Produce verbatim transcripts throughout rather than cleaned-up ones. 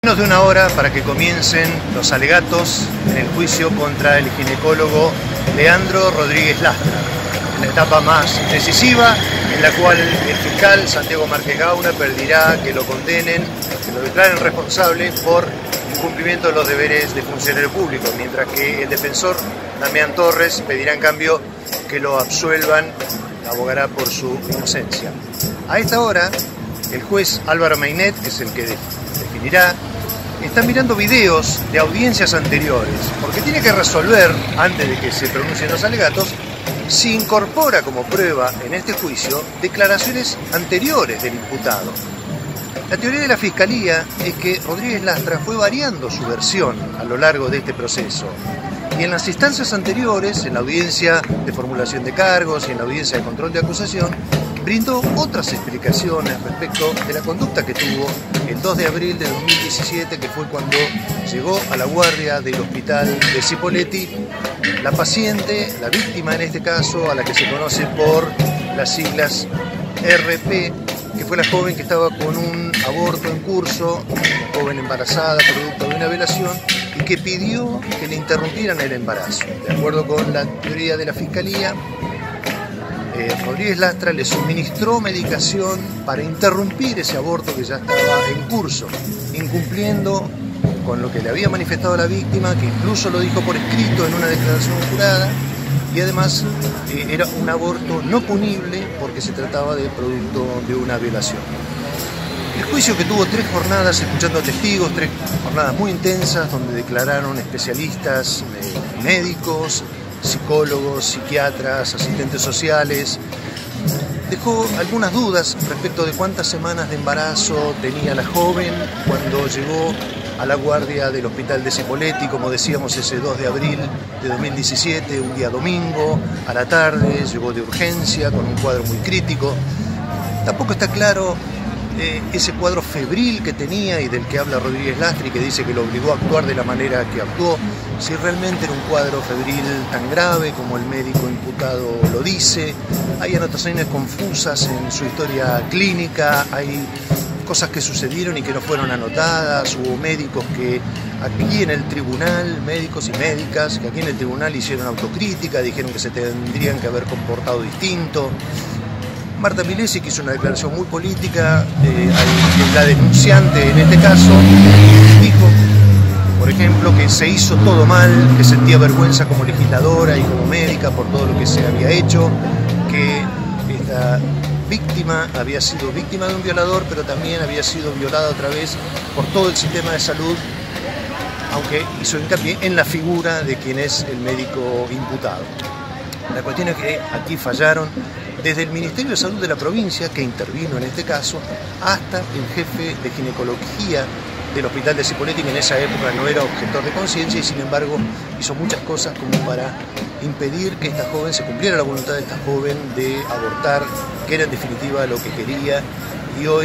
Menos de una hora para que comiencen los alegatos en el juicio contra el ginecólogo Leandro Rodríguez Lastra, en la etapa más decisiva, en la cual el fiscal Santiago Márquez Gauna pedirá que lo condenen, que lo declaren responsable por incumplimiento de los deberes de funcionario público, mientras que el defensor Damián Torres pedirá en cambio que lo absuelvan, abogará por su inocencia. A esta hora, el juez Álvaro Meinet, que es el que definirá, está mirando videos de audiencias anteriores, porque tiene que resolver, antes de que se pronuncien los alegatos, si incorpora como prueba en este juicio declaraciones anteriores del imputado. La teoría de la Fiscalía es que Rodríguez Lastra fue variando su versión a lo largo de este proceso. Y en las instancias anteriores, en la audiencia de formulación de cargos y en la audiencia de control de acusación, brindó otras explicaciones respecto de la conducta que tuvo el dos de abril de dos mil diecisiete, que fue cuando llegó a la guardia del hospital de Cipolletti la paciente, la víctima en este caso, a la que se conoce por las siglas R P, que fue la joven que estaba con un aborto en curso, una joven embarazada producto de una violación, y que pidió que le interrumpieran el embarazo. De acuerdo con la teoría de la Fiscalía, eh, Rodríguez Lastra le suministró medicación para interrumpir ese aborto que ya estaba en curso, incumpliendo con lo que le había manifestado la víctima, que incluso lo dijo por escrito en una declaración jurada, y además eh, era un aborto no punible porque se trataba de producto de una violación. El juicio, que tuvo tres jornadas escuchando testigos, tres jornadas muy intensas donde declararon especialistas, eh, médicos, psicólogos, psiquiatras, asistentes sociales, dejó algunas dudas respecto de cuántas semanas de embarazo tenía la joven cuando llegó a la guardia del hospital de Cipolletti, como decíamos, ese dos de abril de dos mil diecisiete, un día domingo, a la tarde, llegó de urgencia con un cuadro muy crítico. Tampoco está claro eh, ese cuadro febril que tenía y del que habla Rodríguez Lastra y que dice que lo obligó a actuar de la manera que actuó, si realmente era un cuadro febril tan grave como el médico imputado lo dice. Hay anotaciones confusas en su historia clínica, hay cosas que sucedieron y que no fueron anotadas. Hubo médicos que aquí en el tribunal, médicos y médicas, que aquí en el tribunal hicieron autocrítica, dijeron que se tendrían que haber comportado distinto. Marta Milesi, que hizo una declaración muy política, eh, la denunciante en este caso, dijo, por ejemplo, que se hizo todo mal, que sentía vergüenza como legisladora y como médica por todo lo que se había hecho, que esta víctima había sido víctima de un violador, pero también había sido violada otra vez por todo el sistema de salud, aunque hizo hincapié en la figura de quien es el médico imputado. La cuestión es que aquí fallaron desde el Ministerio de Salud de la provincia, que intervino en este caso, hasta el jefe de ginecología del hospital de Cipolletti, que en esa época no era objetor de conciencia y sin embargo hizo muchas cosas como para impedir que esta joven, se cumpliera la voluntad de esta joven de abortar, que era en definitiva lo que quería. Y hoy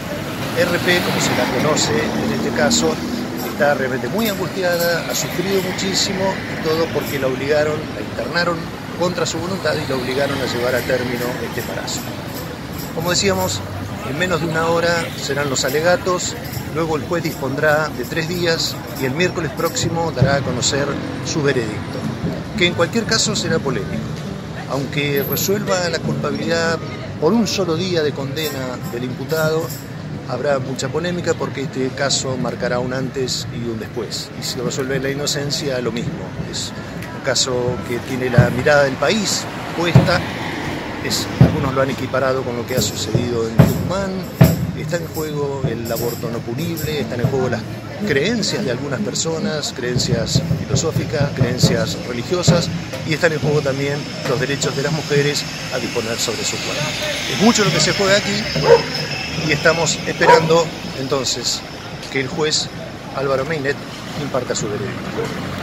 R P, como se la conoce en este caso, está realmente muy angustiada, ha sufrido muchísimo, y todo porque la obligaron, la internaron contra su voluntad y la obligaron a llevar a término este embarazo. Como decíamos, en menos de una hora serán los alegatos. Luego el juez dispondrá de tres días y el miércoles próximo dará a conocer su veredicto, que en cualquier caso será polémico. Aunque resuelva la culpabilidad por un solo día de condena del imputado, habrá mucha polémica porque este caso marcará un antes y un después. Y si resuelve la inocencia, lo mismo. Es un caso que tiene la mirada del país puesta. Es, algunos lo han equiparado con lo que ha sucedido en Tucumán. Está en juego el aborto no punible, están en juego las creencias de algunas personas, creencias filosóficas, creencias religiosas, y están en juego también los derechos de las mujeres a disponer sobre su cuerpo. Es mucho lo que se juega aquí y estamos esperando entonces que el juez Álvaro Meinet imparta su veredicto.